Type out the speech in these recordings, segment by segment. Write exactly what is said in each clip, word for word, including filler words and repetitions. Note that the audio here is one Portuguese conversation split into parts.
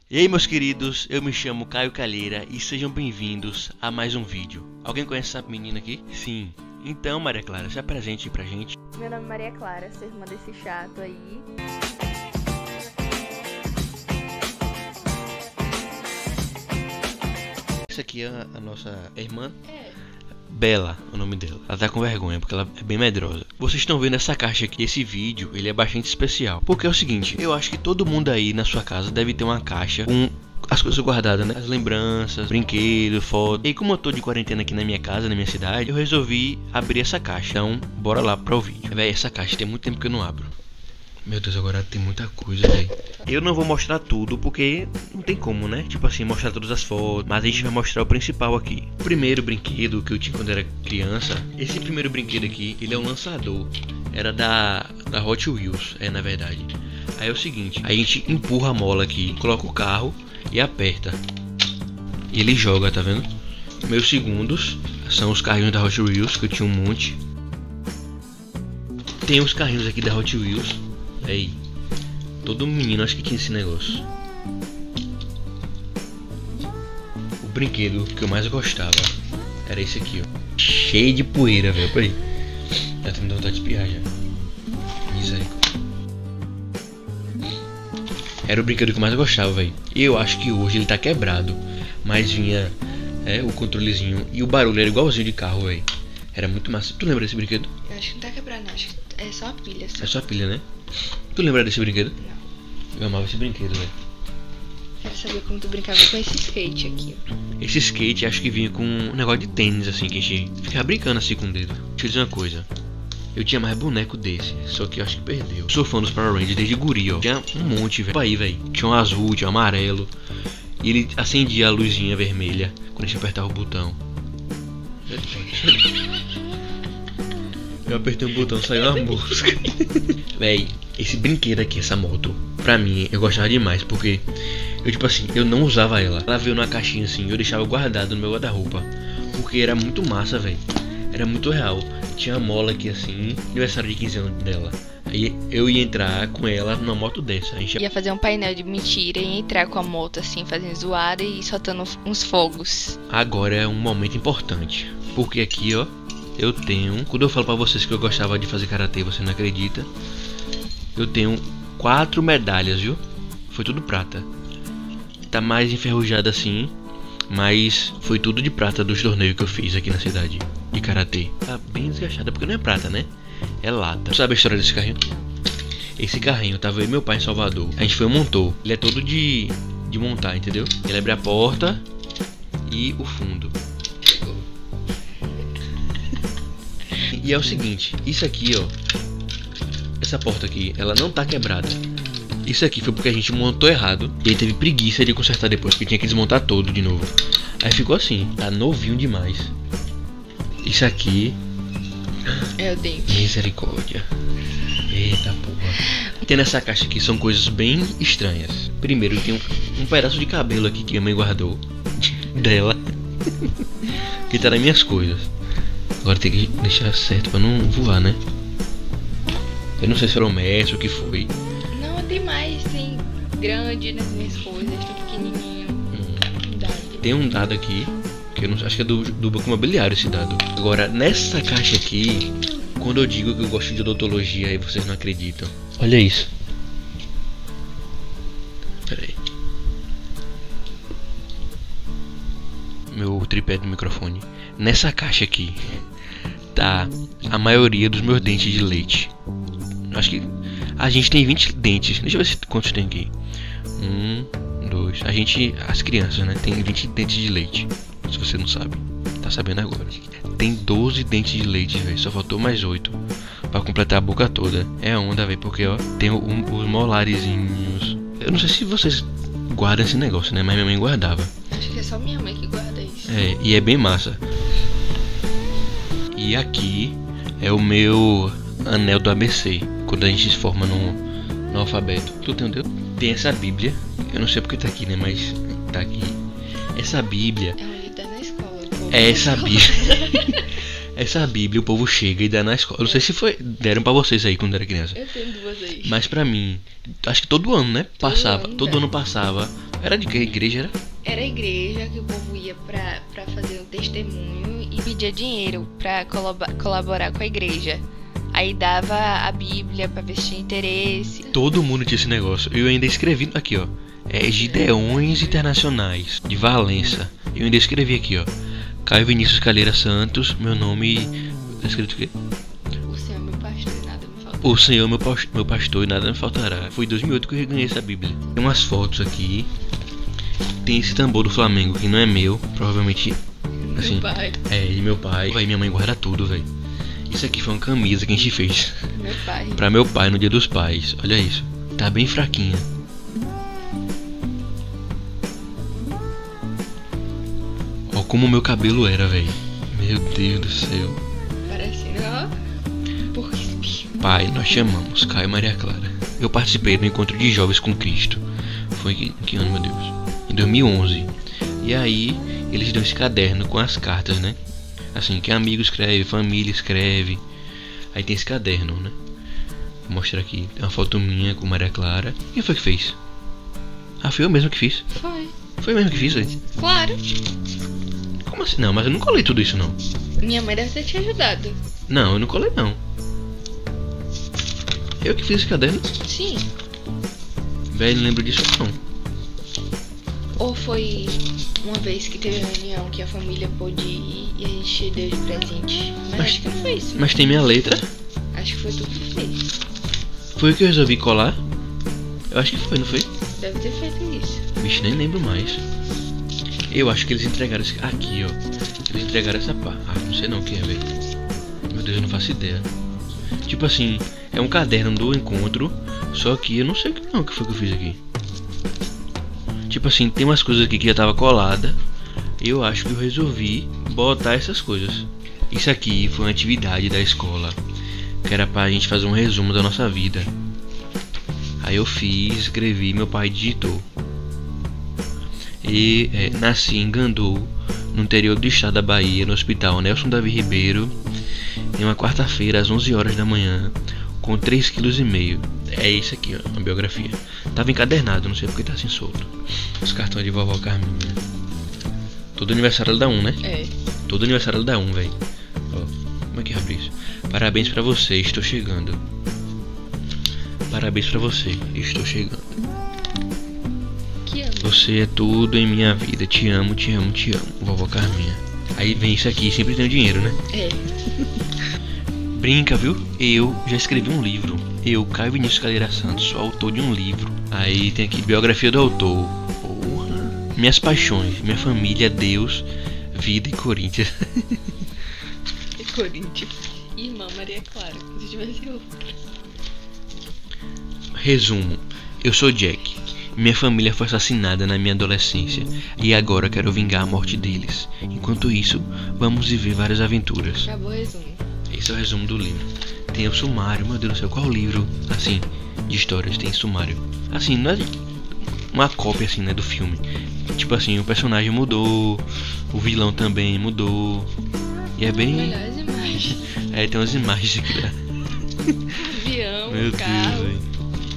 E aí, meus queridos, eu me chamo Caio Calheira e sejam bem-vindos a mais um vídeo. Alguém conhece essa menina aqui? Sim. Então, Maria Clara, se apresente pra gente. Meu nome é Maria Clara, sou irmã desse chato aí. Essa aqui é a nossa irmã. É. Bela, o nome dela. Ela tá com vergonha porque ela é bem medrosa. Vocês estão vendo essa caixa aqui, esse vídeo, ele é bastante especial. Porque é o seguinte, eu acho que todo mundo aí na sua casa deve ter uma caixa com as coisas guardadas, né? As lembranças, brinquedos, fotos. E como eu tô de quarentena aqui na minha casa, na minha cidade, eu resolvi abrir essa caixa. Então, bora lá para o vídeo. Véi, essa caixa tem muito tempo que eu não abro. Meu Deus, agora tem muita coisa, velho. Eu não vou mostrar tudo porque não tem como, né? Tipo assim, mostrar todas as fotos. Mas a gente vai mostrar o principal aqui. O primeiro brinquedo que eu tinha quando era criança. Esse primeiro brinquedo aqui, ele é um lançador. Era da, da Hot Wheels, é na verdade. Aí é o seguinte, a gente empurra a mola aqui, coloca o carro e aperta. E ele joga, tá vendo? Meus segundos são os carrinhos da Hot Wheels, que eu tinha um monte. Tem os carrinhos aqui da Hot Wheels. Aí, todo menino acho que tinha esse negócio. O brinquedo que eu mais gostava era esse aqui, ó. Cheio de poeira, velho. Peraí. Já tô me dando vontade de espiar já. Misericórdia. Era o brinquedo que eu mais gostava, velho. E eu acho que hoje ele tá quebrado. Mas vinha é, o controlezinho. E o barulho era igualzinho de carro, velho. Era muito massa. Tu lembra desse brinquedo? Eu acho que não tá quebrado, não. Acho que é só a pilha. Só. É só a pilha, né? Tu lembra desse brinquedo? Não. Eu amava esse brinquedo, velho. Quero saber como tu brincava com esse skate aqui, ó. Esse skate acho que vinha com um negócio de tênis, assim, que a gente ficava brincando assim com o dedo. Deixa eu dizer uma coisa. Eu tinha mais boneco desse, só que eu acho que perdeu. Sou fã dos Power Rangers desde guri, ó. Tinha um monte, velho. Aí, velho. Tinha um azul, tinha um amarelo. E ele acendia a luzinha vermelha quando a gente apertava o botão. Eu apertei um botão, saiu uma música. Véi, esse brinquedo aqui, essa moto, pra mim, eu gostava demais. Porque eu, tipo assim, eu não usava ela. Ela veio numa caixinha assim, eu deixava guardado no meu guarda-roupa. Porque era muito massa, velho. Era muito real. Tinha uma mola aqui assim, aniversário de quinze anos dela. Aí eu ia entrar com ela numa moto dessa. A gente ia fazer um painel de mentira e entrar com a moto assim, fazendo zoada e soltando uns fogos. Agora é um momento importante. Porque aqui, ó, eu tenho... Quando eu falo pra vocês que eu gostava de fazer karatê, você não acredita. Eu tenho quatro medalhas, viu? Foi tudo prata. Tá mais enferrujada assim, mas foi tudo de prata dos torneios que eu fiz aqui na cidade de karatê. Tá bem desgastada porque não é prata, né? É lata. Sabe a história desse carrinho? Esse carrinho tava eu e meu pai em Salvador. A gente foi e montou. Ele é todo de, de montar, entendeu? Ele abre a porta e o fundo. E é o seguinte, isso aqui, ó, essa porta aqui, ela não tá quebrada. Isso aqui foi porque a gente montou errado e aí teve preguiça de consertar depois, porque tinha que desmontar todo de novo. Aí ficou assim, tá novinho demais. Isso aqui é o dente. Misericórdia. Eita porra. Tem nessa caixa aqui são coisas bem estranhas. Primeiro tem um, um pedaço de cabelo aqui que a mãe guardou dela, que tá nas minhas coisas. Agora tem que deixar certo pra não voar, né? Eu não sei se era o mestre ou o que foi. Não, tem mais, tem grande nas minhas coisas, tem pequenininho. Hum. Dado. Tem um dado aqui, que eu não acho que é do, do Banco Imobiliário esse dado. Agora, nessa caixa aqui, quando eu digo que eu gosto de odontologia, aí vocês não acreditam. Olha isso. Pera aí. Meu tripé do microfone. Nessa caixa aqui tá a maioria dos meus dentes de leite. Acho que a gente tem vinte dentes. Deixa eu ver se quantos tem aqui. Um, dois. A gente, as crianças, né? Tem vinte dentes de leite. Se você não sabe, tá sabendo agora. Tem doze dentes de leite, velho. Só faltou mais oito pra completar a boca toda. É onda, velho. Porque, ó, tem um, os molarezinhos. Eu não sei se vocês guardam esse negócio, né? Mas minha mãe guardava. Acho que é só minha mãe que guarda isso. É, e é bem massa. E aqui é o meu anel do A B C, quando a gente se forma no, no alfabeto. Tu entendeu? Tem essa bíblia. Eu não sei porque tá aqui, né? Mas tá aqui. Essa bíblia. É onde dá na escola. O povo É essa bíblia. Essa bíblia o povo chega e dá na escola. Eu não sei se foi deram pra vocês aí quando era criança. Eu tenho duas aí. Mas pra mim, acho que todo ano, né? Passava. ano, Todo né? ano passava Era de que igreja era? Era a igreja que o povo ia pra, pra fazer um testemunho e pedia dinheiro pra colab- colaborar com a igreja. Aí dava a Bíblia pra ver se tinha interesse. Todo mundo tinha esse negócio. Eu ainda escrevi aqui, ó. É Gideões Internacionais, de Valença. Eu ainda escrevi aqui, ó. Caio Vinícius Calheira Santos, meu nome. Tá escrito o quê? O Senhor é meu pastor e nada me falta. O Senhor meu, pas- meu pastor e nada me faltará. Foi em dois mil e oito que eu ganhei essa Bíblia. Tem umas fotos aqui. Tem esse tambor do Flamengo que não é meu, provavelmente. Assim, Meu pai. é de meu pai. Vai, minha mãe guarda tudo, velho. Isso aqui foi uma camisa que a gente fez Meu pai. pra meu pai no Dia dos Pais. Olha isso. Tá bem fraquinha. Ó como o meu cabelo era, velho. Meu Deus do céu. Parecendo, ó. Por que? Pai, nós chamamos Caio Maria Clara. Eu participei do encontro de jovens com Cristo. Foi que, que ano, meu Deus? Em dois mil e onze. E aí, eles dão esse caderno com as cartas, né? Assim, que amigo escreve, família escreve. Aí tem esse caderno, né? Vou mostrar aqui. Tem uma foto minha com Maria Clara. Quem foi que fez? Ah, foi eu mesmo que fiz. Foi. Foi eu mesmo que fiz, velho. Claro. Como assim? Não, mas eu não colei tudo isso, não. Minha mãe deve ter te ajudado. Não, eu não colei, não. Eu que fiz esse caderno. Sim. Velho, não lembro disso, não. Ou foi uma vez que teve reunião que a família pôde ir e a gente deu de presente. Mas, Mas- acho que não foi isso. Mas tem minha letra. Acho que foi tu que fez. Foi o que eu resolvi colar. Eu acho que foi, não foi? Deve ter feito isso. Bicho, nem lembro mais. Eu acho que eles entregaram esse... Aqui, ó. Eles entregaram essa pá. Ah, não sei não o que é, velho. Meu Deus, eu não faço ideia. Tipo assim, é um caderno do encontro. Só que eu não sei o que não, o que foi que eu fiz aqui. Tipo assim, tem umas coisas aqui que já tava colada. Eu acho que eu resolvi botar essas coisas. Isso aqui foi uma atividade da escola, que era pra gente fazer um resumo da nossa vida. Aí eu fiz, escrevi, meu pai digitou. E é, nasci em Gandu, no interior do estado da Bahia, no hospital Nelson Davi Ribeiro, em uma quarta-feira às onze horas da manhã, com três vírgula cinco quilos. É isso aqui, ó, a biografia. Tava encadernado, não sei porque tá assim solto. Os cartões de vovó Carminha. Todo aniversário ela dá um, né? É. Todo aniversário ela dá um, velho. Ó, como é que abre isso? Parabéns pra você, estou chegando. Parabéns pra você, estou chegando. Que ano? Você é tudo em minha vida. Te amo, te amo, te amo. Vovó Carminha. Aí vem isso aqui, sempre tem o dinheiro, né? É. Brinca, viu? Eu já escrevi um livro. Eu, Caio Vinícius Calheira Santos, sou autor de um livro. Aí tem aqui biografia do autor. Porra. Minhas paixões, minha família, Deus, vida e Corinthians. Corinthians. Irmã Maria Clara. Se tivesse outra. Resumo. Eu sou Jack. Minha família foi assassinada na minha adolescência e agora quero vingar a morte deles. Enquanto isso, vamos viver várias aventuras. Acabou o resumo. Esse é o resumo do livro. Tem o sumário, meu Deus do céu, qual livro? Assim, de histórias, tem sumário. Assim, não é uma cópia assim, né, do filme. Tipo assim, o personagem mudou, o vilão também mudou. E é bem... Melhores imagens. É, tem umas imagens aqui, né? Avião, Meu carro. Deus, velho.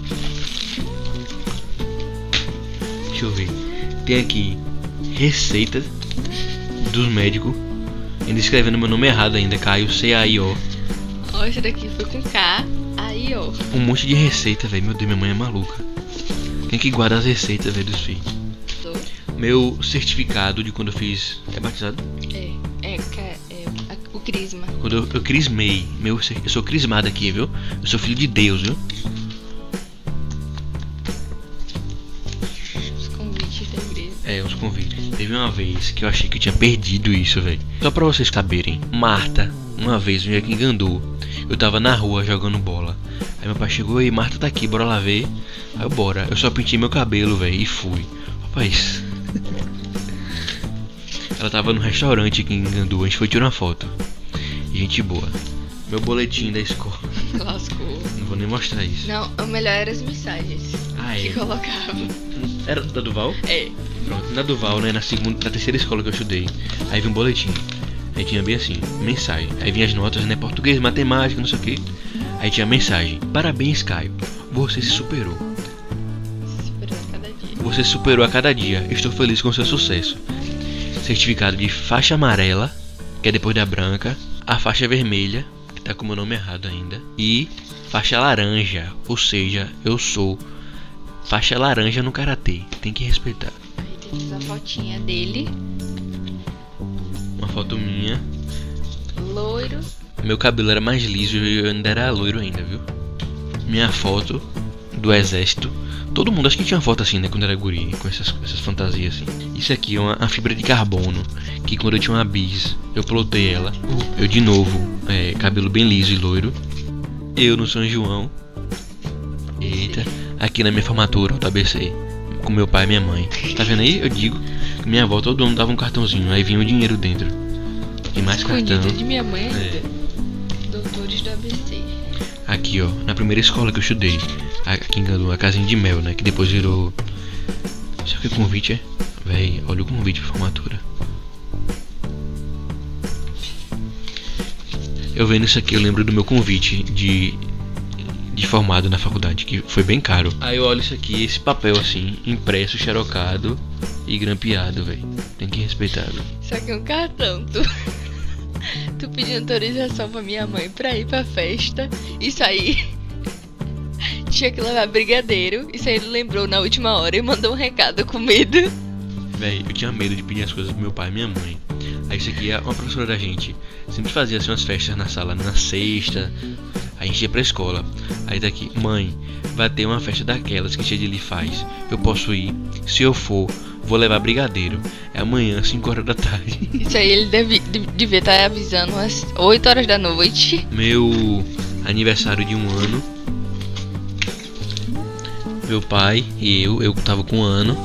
Deixa eu ver. Tem aqui receita dos médicos. Ainda escrevendo meu nome errado ainda, Caio, C A I O. Ó, esse daqui foi com K, aí ó. Um monte de receita, velho. Meu Deus, minha mãe é maluca. Quem que guarda as receitas, velho, dos filhos? Tô. Meu certificado de quando eu fiz... É batizado? É, é, ca- é a- o Crisma. Quando eu, eu crismei. Meu, cer- eu sou crismado aqui, viu? Eu sou filho de Deus, viu? Os convites da igreja. É, os convites. Teve uma vez que eu achei que eu tinha perdido isso, velho. Só pra vocês saberem. Marta, uma vez, um dia que enganou. Eu tava na rua jogando bola. Aí meu pai chegou e Marta tá aqui, bora lá ver. Aí eu, bora. Eu só pintei meu cabelo, velho, e fui. Rapaz. Ela tava no restaurante aqui em Gandu. A gente foi tirar uma foto. Gente boa. Meu boletim da escola. Lascou. Não vou nem mostrar isso. Não, o melhor era as mensagens Ah, que é. colocavam. Era da Duval? É. Pronto, na Duval, né? Na segunda, na terceira escola que eu estudei. Aí vinha um boletim. Aí tinha bem assim, mensagem. Aí vinha as notas, né? Português, matemática, não sei o que. Aí tinha mensagem. Parabéns, Caio. Você se superou. Se superou a cada dia. Você superou a cada dia. Estou feliz com seu sucesso. Certificado de faixa amarela, que é depois da branca. A faixa vermelha, que tá com o meu nome errado ainda. E faixa laranja, ou seja, eu sou faixa laranja no karatê. Tem que respeitar. Aí tem essa fotinha dele. Uma foto minha. Loiro. Meu cabelo era mais liso e eu ainda era loiro ainda, viu? Minha foto do exército. Todo mundo, acho que tinha uma foto assim, né, quando era guri, com essas, essas fantasias assim. Isso aqui é uma, uma fibra de carbono, que quando eu tinha uma bis, eu plotei ela. Eu de novo, é, cabelo bem liso e loiro. Eu no São João. Eita. Aqui na minha formatura, do A B C, com meu pai e minha mãe. Tá vendo aí? Eu digo que minha avó, todo ano dava um cartãozinho, aí vinha o dinheiro dentro. E mais Escondido cartão. de minha mãe ainda. É. Doutores do A B C. Aqui, ó, na primeira escola que eu estudei, aqui em Gandu, a casinha de mel, né, que depois virou... Sabe o que convite é? Véi, olha o convite pra formatura. Eu vendo isso aqui, eu lembro do meu convite de, de formado na faculdade, que foi bem caro. Aí eu olho isso aqui, esse papel assim, impresso, xerocado e grampeado, velho. Tem que respeitar, velho. Isso aqui é um cartão, tu. Tu pediu autorização pra minha mãe pra ir pra festa. Isso aí. Tinha que levar brigadeiro. Isso aí ele lembrou na última hora e mandou um recado com medo. Véi, eu tinha medo de pedir as coisas pro meu pai e minha mãe. Aí isso aqui é uma professora da gente. Sempre fazia assim umas festas na sala, na sexta. Aí a gente ia pra escola. Aí daqui, mãe, vai ter uma festa daquelas que Tia Dili faz. Eu posso ir? Se eu for, vou levar brigadeiro. É amanhã, cinco horas da tarde. Isso aí ele deve, de- devia estar avisando às oito horas da noite. Meu aniversário de um ano. Meu pai e eu, eu tava com um ano.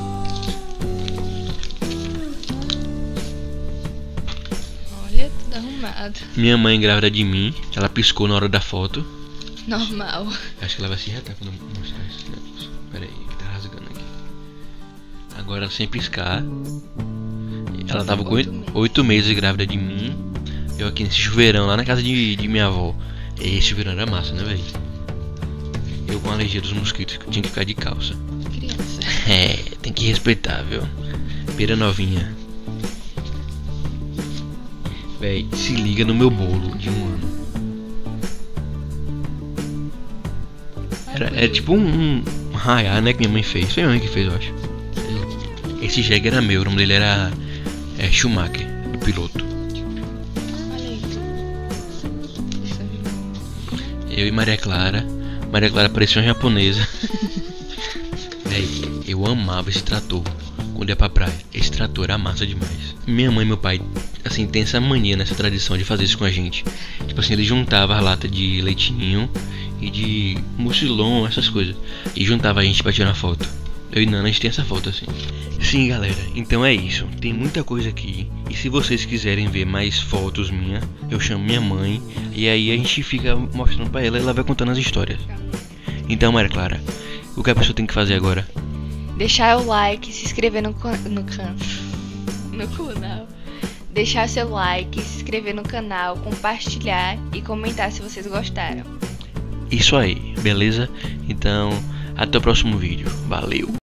Olha, tudo arrumado. Minha mãe grávida de mim. Ela piscou na hora da foto. Normal. Acho que ela vai se retar quando eu mostrar esse negócio. Pera aí, que tá rasgando aqui. Agora sem piscar. Ela tava com Oito oito, meses. oito meses grávida de mim. Eu aqui nesse chuveirão lá na casa de, de minha avó. Esse chuveirão era massa, né, velho? Eu com alergia dos mosquitos, que eu tinha que ficar de calça. Criança. É, tem que respeitar, viu? Pera novinha. Véi, se liga no meu bolo de um ano. Era, era tipo um, um raiar, né, que minha mãe fez. Foi minha mãe que fez, eu acho. Esse jegue era meu, o nome dele era é, Schumacher, do piloto. Olha aí. Isso aí. Eu e Maria Clara. Maria Clara parecia uma japonesa. Véi, eu amava esse trator quando ia pra praia. Esse trator era massa demais. Minha mãe e meu pai, assim, tem essa mania, nessa tradição de fazer isso com a gente. Tipo assim, eles juntavam as latas de leitinho e de mucilon, essas coisas. E juntava a gente pra tirar foto. Eu e Nana, a gente tem essa foto assim. Sim, galera, então é isso. Tem muita coisa aqui. E se vocês quiserem ver mais fotos minhas, eu chamo minha mãe. E aí a gente fica mostrando pra ela e ela vai contando as histórias. Então, Maria Clara, o que a pessoa tem que fazer agora? Deixar o like, se inscrever no can- no can- no canal. Deixar seu like, se inscrever no canal, compartilhar e comentar se vocês gostaram. Isso aí, beleza? Então, até o próximo vídeo. Valeu!